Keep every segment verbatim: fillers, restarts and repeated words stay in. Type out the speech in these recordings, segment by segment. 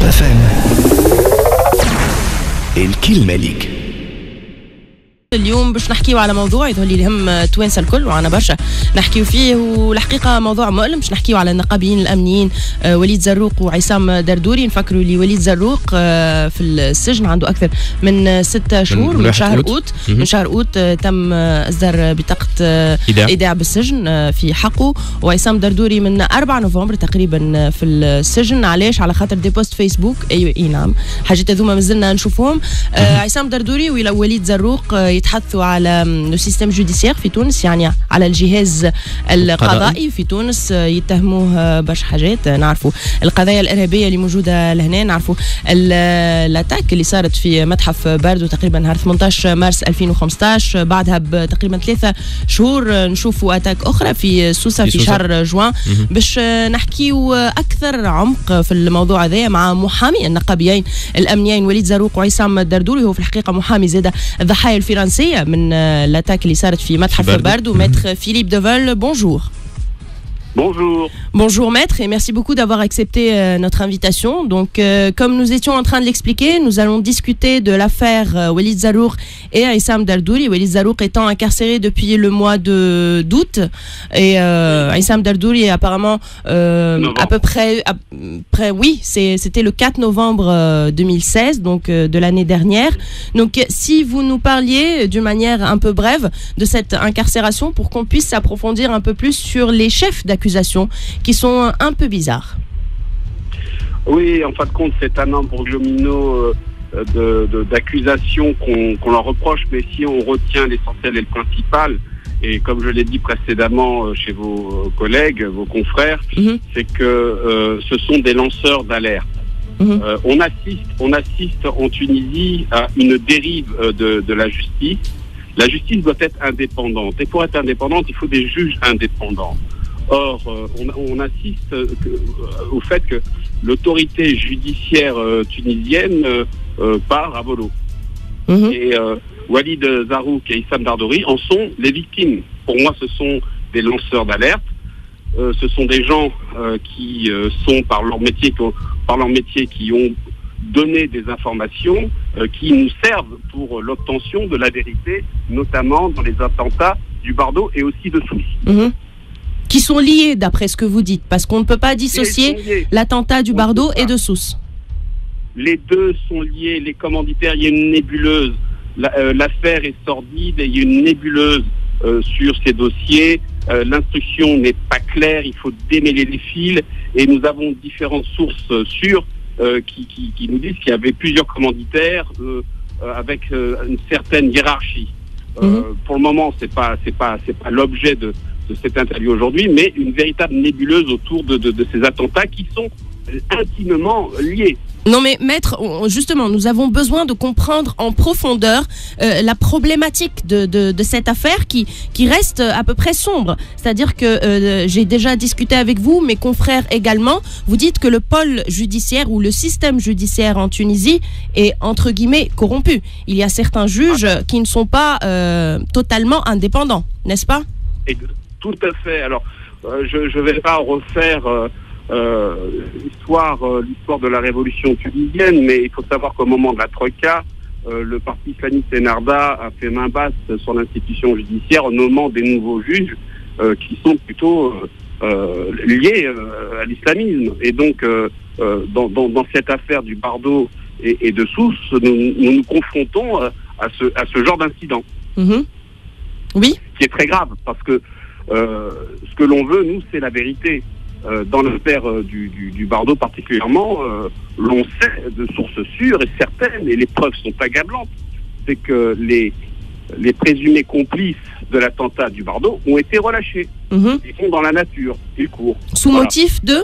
اف ام الكلمة ليك. اليوم باش نحكيو على موضوع يظهر لي يهم توانسه الكل وعنا برشا نحكيو فيه، والحقيقه موضوع مؤلم. باش نحكيو على النقابيين الامنيين آه وليد زروق وعصام دردوري. نفكروا لي وليد زروق آه في السجن عنده اكثر من ستة شهور، من, من شهر اوت من شهر اوت آه تم آه اصدار بطاقه آه ايداع بالسجن آه في حقه. وعصام دردوري من أربعة نوفمبر تقريبا في السجن. علاش؟ على خاطر دي بوست فيسبوك. ايوه اي نعم، حاجات هذوما مازلنا نشوفهم. آه عصام دردوري ووليد زروق آه يتحدثوا على لو سيستم جوديسيير في تونس، يعني على الجهاز القضائي في تونس. يتهموه برشا حاجات، نعرفوا القضايا الارهابيه اللي موجوده لهنا، نعرفوا الاتاك اللي صارت في متحف باردو تقريبا نهار ثمانية عشر مارس ألفين وخمسطاش. بعدها بتقريبا ثلاثه شهور نشوفوا اتاك اخرى في سوسه في, في شهر جوان. باش نحكيو اكثر عمق في الموضوع هذا مع محامي النقابيين الامنيين وليد زروق وعصام الدردوري. هو في الحقيقه محامي زاده الضحايا الفرنسيه من l'ataque اللي صارت في متحف باردو. Maître Philippe Deveul, bonjour. Bonjour. Bonjour maître et merci beaucoup d'avoir accepté euh, notre invitation. Donc euh, comme nous étions en train de l'expliquer, nous allons discuter de l'affaire euh, Walid Zarouk et Aissam Dardouri. Walid Zarouk étant incarcéré depuis le mois de d'août et euh, Aissam Dardouri est apparemment euh, à peu près, à, près oui, c'est c'était le quatre novembre euh, deux mille seize, donc euh, de l'année dernière. Donc si vous nous parliez d'une manière un peu brève de cette incarcération pour qu'on puisse s'approfondir un peu plus sur les chefs d'accusation qui sont un peu bizarres. Oui, en fin de compte, c'est un embrouillomino de, de, d'accusations qu'on, qu'on leur reproche, mais si on retient l'essentiel et le principal, et comme je l'ai dit précédemment chez vos collègues, vos confrères, mm-hmm. c'est que euh, ce sont des lanceurs d'alerte. Mm-hmm. Euh, on assiste, on assiste en Tunisie à une dérive de, de la justice. La justice doit être indépendante, et pour être indépendante, il faut des juges indépendants. Or, euh, on, on assiste euh, que, euh, au fait que l'autorité judiciaire euh, tunisienne euh, euh, part à volo. Mmh. Et euh, Walid Zarouk et Aissam Dardouri en sont les victimes. Pour moi, ce sont des lanceurs d'alerte. Euh, ce sont des gens euh, qui euh, sont, par leur métier, par leur métier, qui ont donné des informations euh, qui nous servent pour l'obtention de la vérité, notamment dans les attentats du Bardo et aussi de Sousse. Mmh. Qui sont liés d'après ce que vous dites, parce qu'on ne peut pas dissocier l'attentat du Bardo et de Sousse. Les deux sont liés, les commanditaires, il y a une nébuleuse. La, euh, l'affaire est sordide et il y a une nébuleuse euh, sur ces dossiers. Euh, l'instruction n'est pas claire, il faut démêler les fils et nous avons différentes sources sûres euh, qui, qui, qui nous disent qu'il y avait plusieurs commanditaires euh, euh, avec euh, une certaine hiérarchie. Euh, mmh. Pour le moment, c'est pas, c'est pas, c'est pas l'objet de de cette interview aujourd'hui, mais une véritable nébuleuse autour de, de, de ces attentats qui sont intimement liés. Non mais maître, justement, nous avons besoin de comprendre en profondeur euh, la problématique de, de, de cette affaire qui, qui reste à peu près sombre. C'est-à-dire que euh, j'ai déjà discuté avec vous, mes confrères également, vous dites que le pôle judiciaire ou le système judiciaire en Tunisie est entre guillemets corrompu. Il y a certains juges ah. qui ne sont pas euh, totalement indépendants, n'est-ce pas ? Et tout à fait. Alors, euh, je ne vais pas refaire euh, euh, l'histoire, euh, l'histoire de la révolution tunisienne, mais il faut savoir qu'au moment de la Troïka, euh, le parti islamiste Ennahda a fait main basse sur l'institution judiciaire en nommant des nouveaux juges euh, qui sont plutôt euh, euh, liés euh, à l'islamisme. Et donc, euh, euh, dans, dans, dans cette affaire du Bardo et, et de Sousse, nous, nous nous confrontons à, à, ce, à ce genre d'incident. Mmh. Oui. Qui est très grave, parce que euh, ce que l'on veut, nous, c'est la vérité. Euh, dans l'affaire euh, du, du, du Bardo particulièrement, euh, l'on sait de sources sûres et certaines, et les preuves sont accablantes, c'est que les, les présumés complices de l'attentat du Bardo ont été relâchés. Mmh. Ils sont dans la nature, ils courent. Sous voilà. motif de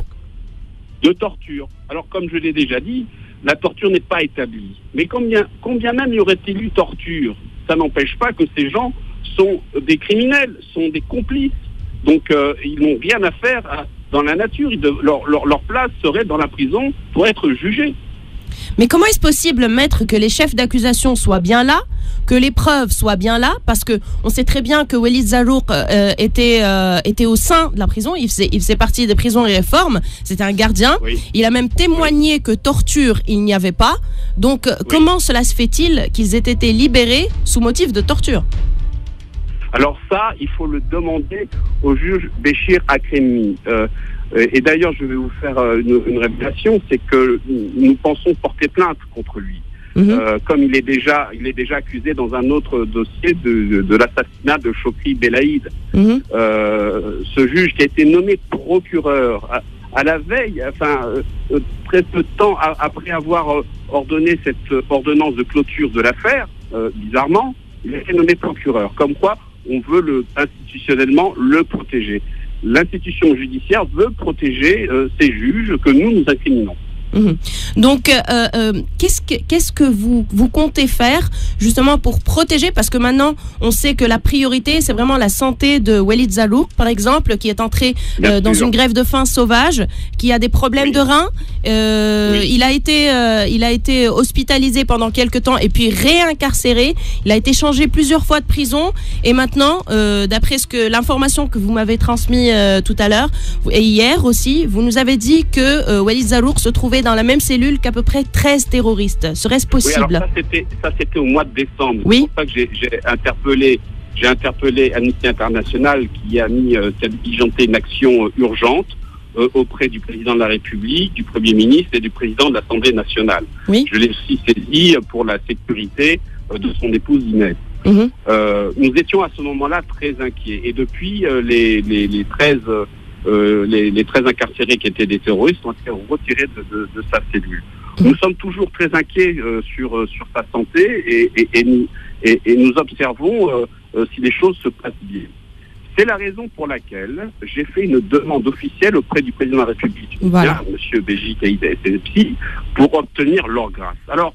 De torture. Alors, comme je l'ai déjà dit, la torture n'est pas établie. Mais combien, combien même y aurait-il eu torture, ça n'empêche pas que ces gens sont des criminels, sont des complices. Donc, euh, ils n'ont rien à faire à, dans la nature. Ils de, leur, leur, leur place serait dans la prison pour être jugés. Mais comment est-ce possible, maître, que les chefs d'accusation soient bien là, que les preuves soient bien là, parce que on sait très bien que Walid Zarouk euh, était euh, était au sein de la prison, il faisait il faisait partie des prisons et réformes, c'était un gardien. Oui. Il a même témoigné oui. que torture il n'y avait pas. Donc oui. comment cela se fait-il qu'ils aient été libérés sous motif de torture? Alors ça, il faut le demander au juge Béchir Akremi. Euh, et d'ailleurs, je vais vous faire une, une révélation, c'est que nous pensons porter plainte contre lui. Mmh. Euh, comme il est déjà, il est déjà accusé dans un autre dossier de, de, de l'assassinat de Chokri Belaïd. Mmh. Euh, ce juge qui a été nommé procureur à, à la veille, enfin euh, très peu de temps à, après avoir euh, ordonné cette ordonnance de clôture de l'affaire, euh, bizarrement, il a été nommé procureur. Comme quoi, on veut le, institutionnellement le protéger. L'institution judiciaire veut protéger euh, ces juges que nous nous incriminons. Mmh. Donc, euh, euh, qu'est-ce que, qu'est-ce que vous, vous comptez faire justement pour protéger, parce que maintenant, on sait que la priorité, c'est vraiment la santé de Walid Zarouk, par exemple, qui est entré euh, dans une grève de faim sauvage, qui a des problèmes oui. de reins. Euh, oui. Il a été, euh, il a été hospitalisé pendant quelques temps et puis réincarcéré. Il a été changé plusieurs fois de prison et maintenant, euh, d'après ce que l'information que vous m'avez transmise euh, tout à l'heure et hier aussi, vous nous avez dit que euh, Walid Zarouk se trouvait dans la même cellule qu'à peu près treize terroristes. Serait-ce possible? Oui, alors ça c'était, ça c'était au mois de décembre. Oui. C'est pour ça que j'ai, j'ai interpellé, j'ai interpellé Amnesty International qui a mis, euh, qui a diligenté une action euh, urgente euh, auprès du président de la République, du Premier ministre et du président de l'Assemblée nationale. Oui. Je l'ai aussi saisi pour la sécurité euh, de son épouse Inès. Mmh. Euh, nous étions à ce moment-là très inquiets. Et depuis, euh, les, les, les treize... Euh, Euh, les, les treize incarcérés qui étaient des terroristes ont été retirés de, de, de sa cellule. Mmh. Nous sommes toujours très inquiets euh, sur, euh, sur sa santé et, et, et, nous, et, et nous observons euh, euh, si les choses se passent bien. C'est la raison pour laquelle j'ai fait une demande officielle auprès du président de la République, voilà. M. Béji Caïd Essebsi, pour obtenir leur grâce. Alors,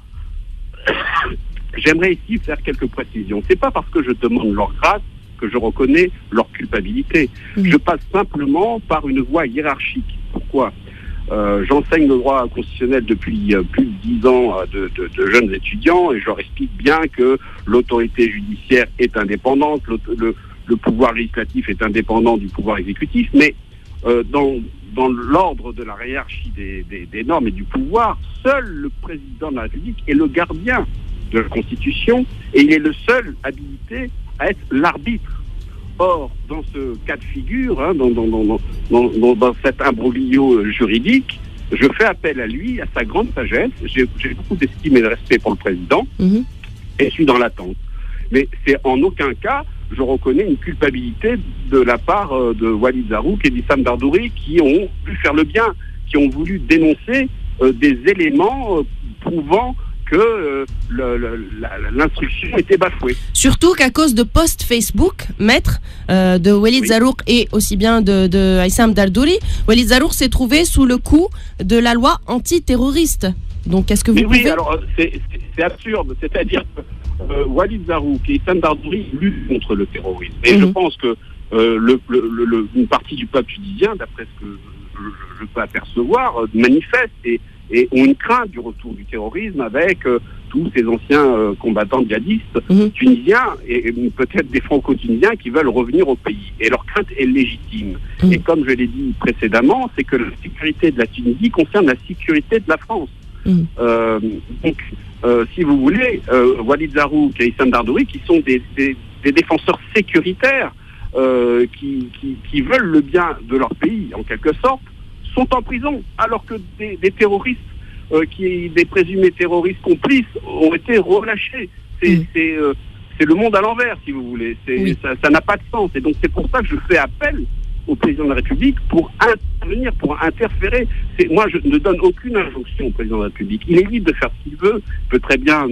j'aimerais ici faire quelques précisions. C'est pas parce que je demande leur grâce que je reconnais leur culpabilité. Mmh. Je passe simplement par une voie hiérarchique. Pourquoi ? euh, J'enseigne le droit constitutionnel depuis euh, plus de dix ans euh, de, de, de jeunes étudiants et je leur explique bien que l'autorité judiciaire est indépendante, le, le, le pouvoir législatif est indépendant du pouvoir exécutif, mais euh, dans, dans l'ordre de la hiérarchie des, des, des normes et du pouvoir, seul le président de la République est le gardien de la Constitution et il est le seul habilité à être l'arbitre. Or, dans ce cas de figure, hein, dans, dans, dans, dans, dans, dans cet imbroglio juridique, je fais appel à lui, à sa grande sagesse. J'ai, j'ai beaucoup d'estime et de respect pour le président, mmh. et je suis dans l'attente. Mais c'est en aucun cas, je reconnais une culpabilité de la part euh, de Walid Zarouk et d'Issam Dardouri qui ont pu faire le bien, qui ont voulu dénoncer euh, des éléments euh, prouvant que euh, le, le, la, l'instruction était bafouée. Surtout qu'à cause de posts Facebook, maître, euh, de Walid oui. Zarouk et aussi bien de, de Issam Dardouri, Walid Zarouk s'est trouvé sous le coup de la loi antiterroriste. Donc, est-ce que vous Mais pouvez... Oui, alors, c'est, c'est, c'est absurde. C'est-à-dire que euh, Walid Zarouk et Issam Dardouri luttent contre le terrorisme. Et mm-hmm. je pense que euh, le, le, le, une partie du peuple tunisien, d'après ce que je, je peux apercevoir, euh, manifeste et et ont une crainte du retour du terrorisme avec euh, tous ces anciens euh, combattants djihadistes mmh. tunisiens et, et peut-être des franco-tunisiens qui veulent revenir au pays. Et leur crainte est légitime. Mmh. Et comme je l'ai dit précédemment, c'est que la sécurité de la Tunisie concerne la sécurité de la France. Mmh. Euh, donc, euh, si vous voulez, euh, Walid Zarouk et Issam Dardouri, qui sont des, des, des défenseurs sécuritaires euh, qui, qui, qui veulent le bien de leur pays, en quelque sorte, sont en prison, alors que des, des terroristes, euh, qui, des présumés terroristes complices, ont été relâchés. C'est, mmh. c'est, euh, c'est le monde à l'envers, si vous voulez. C'est, oui. ça, ça n'a pas de sens. Et donc c'est pour ça que je fais appel au président de la République pour intervenir, pour interférer. C'est, moi, je ne donne aucune injonction au président de la République. Il est libre de faire ce qu'il veut. Il peut très bien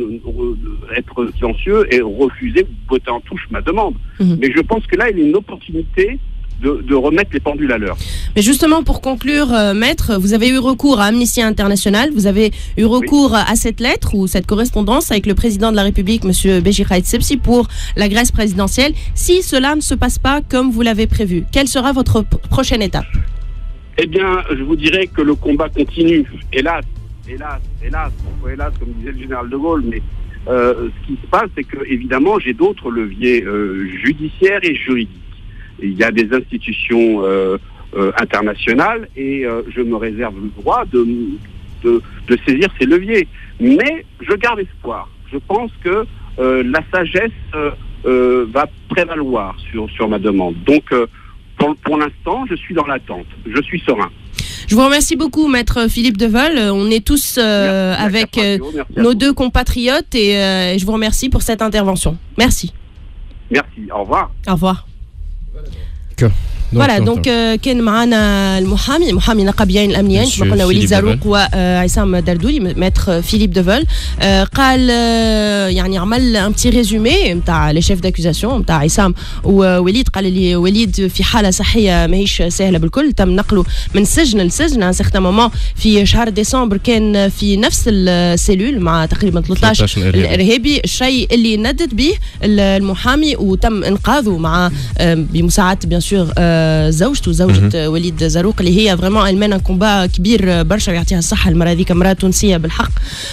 être silencieux et refuser, voter en touche ma demande. Mmh. Mais je pense que là, il y a une opportunité De, de remettre les pendules à l'heure. Mais justement, pour conclure, euh, maître, vous avez eu recours à Amnesty International, vous avez eu recours oui. à cette lettre ou cette correspondance avec le président de la République, M. Béji Caïd Essebsi, pour la Grèce présidentielle. Si cela ne se passe pas comme vous l'avez prévu, quelle sera votre p- prochaine étape ? Eh bien, je vous dirais que le combat continue. Hélas, hélas, hélas, hélas, comme disait le général de Gaulle, mais euh, ce qui se passe, c'est que évidemment, j'ai d'autres leviers euh, judiciaires et juridiques. Il y a des institutions euh, euh, internationales et euh, je me réserve le droit de, de, de saisir ces leviers. Mais je garde espoir. Je pense que euh, la sagesse euh, euh, va prévaloir sur, sur ma demande. Donc, euh, pour, pour l'instant, je suis dans l'attente. Je suis serein. Je vous remercie beaucoup, maître Philippe Devoll. On est tous euh, merci, avec euh, nos deux compatriotes et euh, je vous remercie pour cette intervention. Merci. Merci. Au revoir. Au revoir. Que. فوالا دونك كان معنا المحامي محامي نقابيين الامنيين كما قلنا وليد زاروق وعصام دردوري ماتر فيليب ديفول قال يعني عمل ان بتي ريزومي نتاع لي شيف داكوزاسيون نتاع عصام ووليد. قال لي وليد في حاله صحيه ماهيش سهله بالكل، تم نقله من سجن لسجن ان سيغتان مومون في شهر ديسمبر، كان في نفس السيلول مع تقريبا ثلاثة عشر الارهابي، الشيء اللي ندد به المحامي وتم انقاذه مع بمساعده بيان سور زوجته زوجة وليد زاروق اللي هي فريمون المانا كومبا كبير برشا ويعطيها الصحة. المرة هذيك امرأة تونسية بالحق.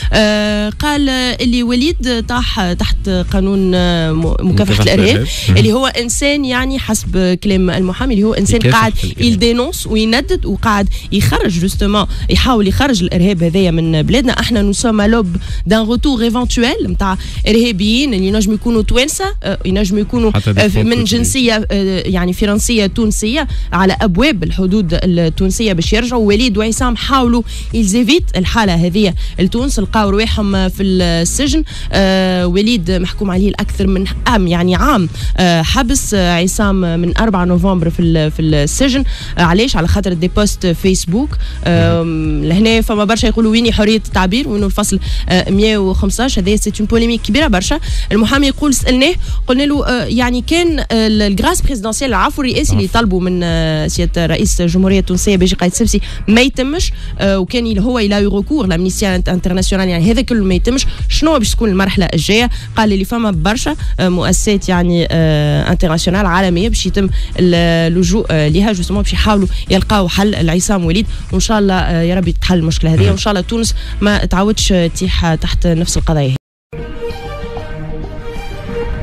آه قال اللي وليد طاح تحت قانون مكافحة الإرهاب اللي هو إنسان يعني حسب كلام المحامي اللي هو إنسان قاعد يدينونس ويندد وقاعد يخرج جوستومون يحاول يخرج الإرهاب هذايا من بلادنا. احنا نو سوم لوب دان روتور ايفونتويل نتاع إرهابيين اللي ينجموا يكونوا توانسة، ينجموا يكونوا من جنسية يعني فرنسية تونسية على ابواب الحدود التونسيه باش يرجعوا. وليد وعصام حاولوا يلزيفيت الحاله هذه لتونس، لقاو رواحهم في السجن. آه وليد محكوم عليه الاكثر من عام يعني عام آه حبس. آه عصام من أربعة نوفمبر في في السجن. آه علاش؟ على خاطر دي بوست فيسبوك. آه لهنا فما برشا يقولوا ويني حريه التعبير وينو الفصل آه مئة وخمسطاش. هذه سي اون بوليميك كبيره برشا. المحامي يقول سالناه قلنا له آه يعني كان آه الجراس بريزيدونسيال العفو الرئاسي اللي طلبوا من سياده رئيس الجمهوريه التونسيه باجي قايد سبسي ما يتمش، وكان هو الى ريكور لامنيستي انترناسيونال يعني هذا كله ما يتمش. شنو باش تكون المرحله الجايه؟ قال لي فما برشا مؤسسات يعني انترناسيونال عالميه باش يتم اللجوء لها جوستومون باش يحاولوا يلقاو حل لعصام وليد، وان شاء الله يا ربي تحل المشكله هذه وان شاء الله تونس ما تعاودش تيح تحت نفس القضايا.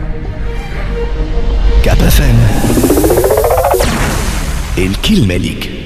كاب اف ام الكلمة ليك.